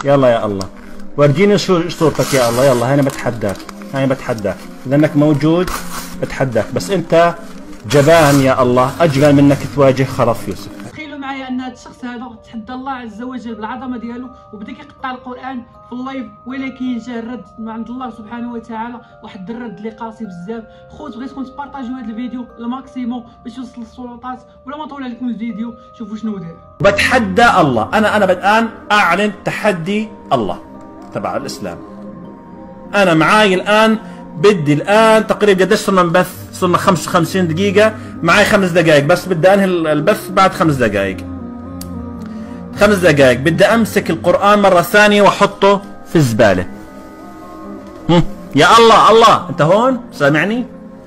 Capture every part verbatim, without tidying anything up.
يلا يا الله ورجيني شو صورتك يا الله. يلا هاي بتحداك، هاي بتحداك لانك موجود بتحداك، بس انت جبان يا الله، اجبن منك تواجه خرف يوسف. تخيلوا معايا ان هذا الشخص هذا تحدى الله عز وجل بالعظمه ديالو وبدا كيقطع القران في اللايف، ولكن جا الرد من عند الله سبحانه وتعالى، واحد الرد اللي قاسي بزاف. خوت بغيتكم تبارطاجيو هذا الفيديو الماكسيموم باش يوصل للسلطات، ولا ما طول عليكم الفيديو شوفوا شنو داير. بتحدى الله، انا انا الان اعلن تحدي الله تبع الاسلام. انا معاي الان بدي الان تقريبا قديش صرنا نبث؟ صرنا خمسة وخمسين دقيقة، معي خمس دقائق بس، بدي انهي البث بعد خمس دقائق. خمس دقائق بدي امسك القرآن مرة ثانية واحطه في الزبالة. هم. يا الله الله انت هون سامعني؟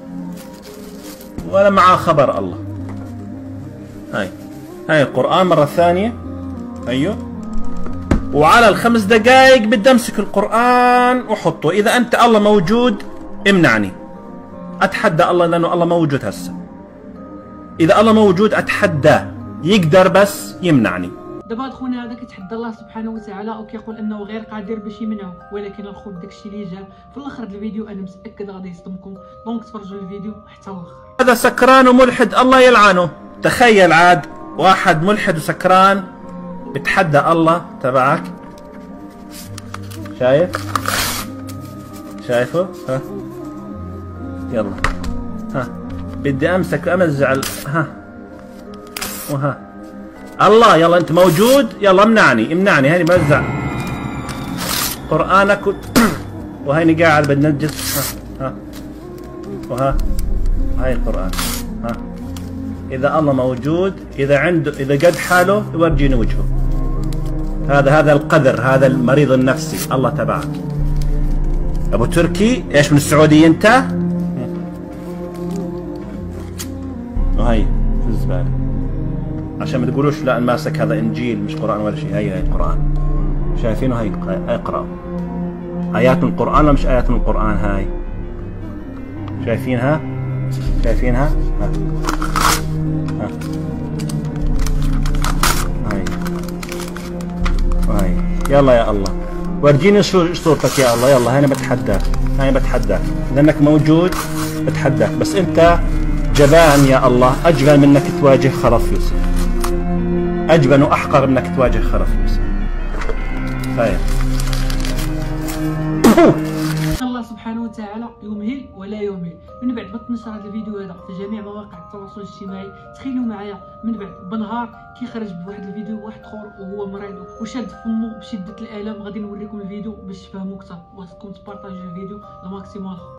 ولا معاه خبر الله. هاي هاي القرآن مرة ثانية، ايوه، وعلى الخمس دقائق بدي امسك القرآن واحطه. اذا انت الله موجود امنعني، اتحدى الله لانه الله موجود هسه. اذا الله موجود اتحداه، يقدر بس يمنعني. دابا هاد خونا هذا كيتحدى الله سبحانه وتعالى وكيقول انه غير قادر باش يمنعه، ولكن الخوت داكشي اللي جا في الاخر الفيديو انا متاكد غادي يصدمكم، دونك تفرجوا الفيديو حتى الاخر. هذا سكران وملحد الله يلعنه. تخيل عاد واحد ملحد وسكران بتحدى الله تبعك. شايف؟ شايفه؟ ها يلا ها بدي امسك وامزع ال... ها وها الله. يلا انت موجود، يلا امنعني امنعني. هاني بوزع قرآنك و... وهيني قاعد بنجس. ها ها وها هاي القرآن. ها اذا الله موجود، اذا عنده، اذا قد حاله يورجيني وجهه. هذا هذا القذر، هذا المريض النفسي الله تبعك. ابو تركي ايش من السعودية انت؟ وهي في الزبالة عشان ما تقولوش لا ماسك هذا انجيل مش قرآن ولا شيء. هي هي القرآن، شايفينه؟ هي اقرأوا آيات من القرآن ولا مش آيات من القرآن؟ هاي شايفينها؟ شايفينها؟ ها ها هاي وهي. يلا يا الله ورجيني شو صورتك يا الله. يلا هاي بتحداك، هاي بتحداك لانك موجود بتحداك، بس انت جبان يا الله، اجبن منك تواجه خرف يوسف، اجبن واحقر منك تواجه خرف يوسف. طيب الله سبحانه وتعالى يمهل ولا يهمل. من بعد ما تنشر هذا الفيديو هذا في جميع مواقع التواصل الاجتماعي، تخيلوا معايا من بعد بنهار كيخرج بواحد الفيديو واحد اخر وهو مريض وشاد فمه بشده الالم. غادي نوريكم الفيديو باش تفهموا اكثر، وخصكم تبارطاجيو الفيديو الماكسيموم الخوت.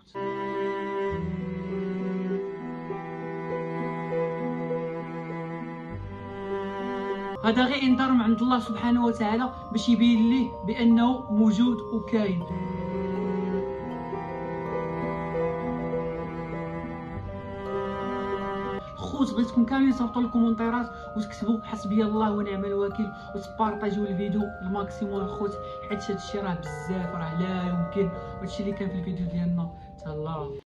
هذا غير انذار من عند الله سبحانه وتعالى باش يبين ليه بانه موجود وكاين. خوت بغيتكم كاملين تصيفطوا الكومونتيرات وتكتبوا حسبي الله ونعم الوكيل، وتبارطاجيو الفيديو الماكسيموم الخوت، حيت هادشي راه بزاف، راه لا يمكن. وهادشي اللي كان في الفيديو ديالنا. تهلاو.